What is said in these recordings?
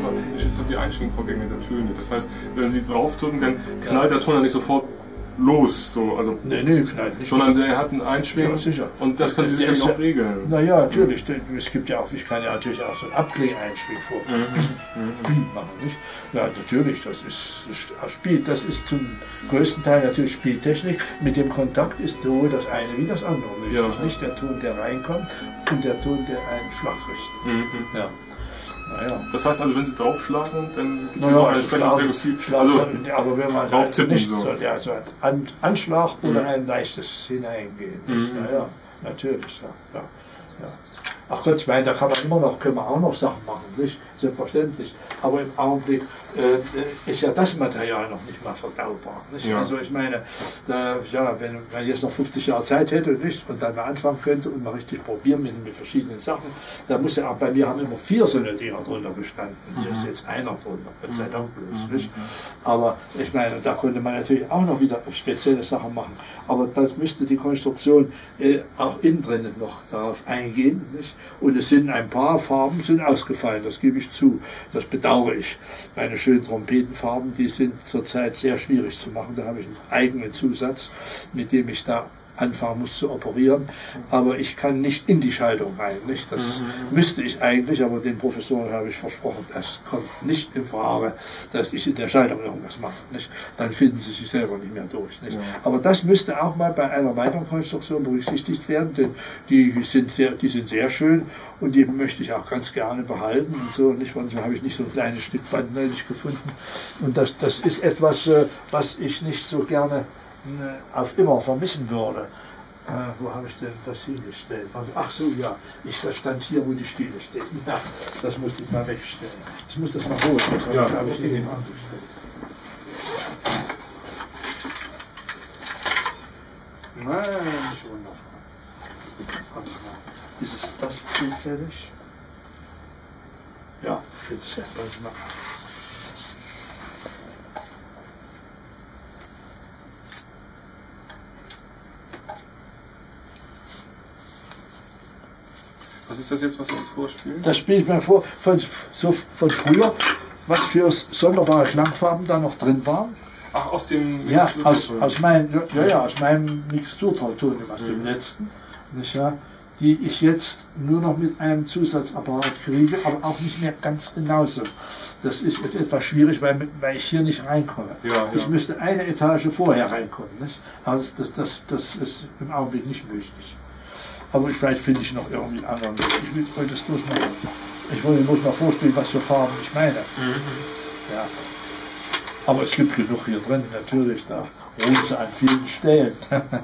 aber technisch ist so die Einstellungsvorgänge der Töne. Das heißt, wenn Sie draufdrücken, dann knallt der Ton ja nicht sofort los, so, also, nee, knallt nicht. sondern der hat einen Einschwingen, sicher. Und das können Sie sicherlich auch regeln. Naja, natürlich. Es gibt ja auch, ich kann ja natürlich auch so einen Abklingeinschwing vor. Machen, nicht? Ja, natürlich, das ist Spiel. Das ist zum größten Teil natürlich Spieltechnik. Mit dem Kontakt ist sowohl das eine wie das andere möglich. Ja. Nicht der Ton, der reinkommt und der Ton, der einen Schlag kriegt. Ja. Naja. Das heißt also, wenn Sie draufschlagen, dann gibt es auch einen entsprechenden Perkussiv. Also, aber wenn man drauftippen, nicht so. Ja, so ein Anschlag oder ein leichtes Hineingehen. Ja, natürlich. Ja. Ach Gott, ich meine, da können wir auch noch Sachen machen, nicht? Selbstverständlich. Aber im Augenblick ist ja das Material noch nicht mal verdaubar. Nicht? Ja. Also ich meine, wenn man jetzt noch 50 Jahre Zeit hätte nicht? Und dann mal anfangen könnte und mal richtig probieren mit verschiedenen Sachen, da muss ja auch bei mir haben immer 4 so eine Dinger drunter gestanden. Hier ist jetzt einer drunter, Gott sei Dank bloß. Nicht? Aber ich meine, da konnte man natürlich auch noch wieder spezielle Sachen machen. Aber das müsste die Konstruktion auch innen drin noch darauf eingehen. Nicht? Und es sind ein paar Farben sind ausgefallen, das gebe ich zu. Das bedauere ich. Meine schönen Trompetenfarben, die sind zurzeit sehr schwierig zu machen. Da habe ich einen eigenen Zusatz, mit dem ich da anfangen muss zu operieren. Aber ich kann nicht in die Schaltung rein. Nicht? Das müsste ich eigentlich, aber den Professoren habe ich versprochen, das kommt nicht in Frage, dass ich in der Schaltung irgendwas mache. Nicht? Dann finden sie sich selber nicht mehr durch. Nicht? Ja. Aber das müsste auch mal bei einer weiteren Konstruktion berücksichtigt werden, denn die sind sehr schön und die möchte ich auch ganz gerne behalten. Und so. Nicht? Manchmal habe ich nicht so ein kleines Stück Band neulich gefunden. Und das ist etwas, was ich nicht so gerne auf immer vermissen würde. Wo habe ich denn das hingestellt? Also, ach so, ja, das stand hier, wo die Stühle stehen. Ja, das musste ich mal wegstellen. Ich muss das mal holen, das habe ich hier angestellt. Mensch, wundervoll. Ist es das zufällig? Ja, ich finde es manchmal. Was ist das jetzt, was Sie uns vorspielen? Das spiele ich mir vor, von früher, was für sonderbare Klangfarben da noch drin waren. Ach, aus dem Mixturton? Ja, aus meinem Mixturton, aus dem letzten, nicht wahr? Die ich jetzt nur noch mit einem Zusatzapparat kriege, aber auch nicht mehr ganz genauso. Das ist jetzt etwas schwierig, weil ich hier nicht reinkomme. Ja. Ich müsste eine Etage vorher reinkommen, nicht? Aber das ist im Augenblick nicht möglich. Aber vielleicht finde ich noch irgendwie einen anderen Weg. Ich wollte es bloß mal vorstellen, was für Farben ich meine. Ja. Aber es gibt genug hier drin, natürlich, da ruhen sie an vielen Stellen.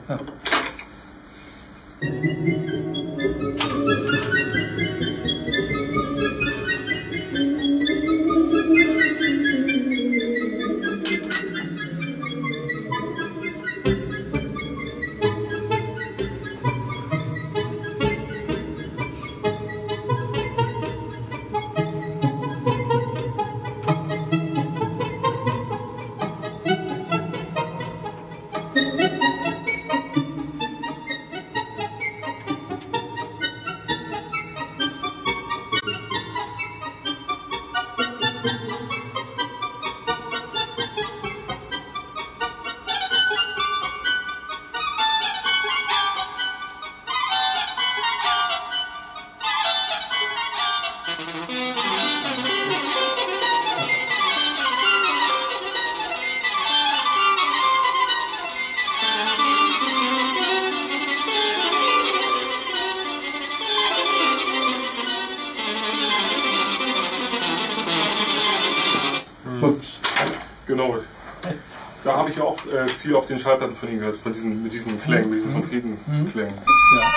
Genau. Da habe ich ja auch viel auf den Schallplatten von Ihnen gehört, mit diesen Klängen, mit diesen Trompetenklängen. Ja.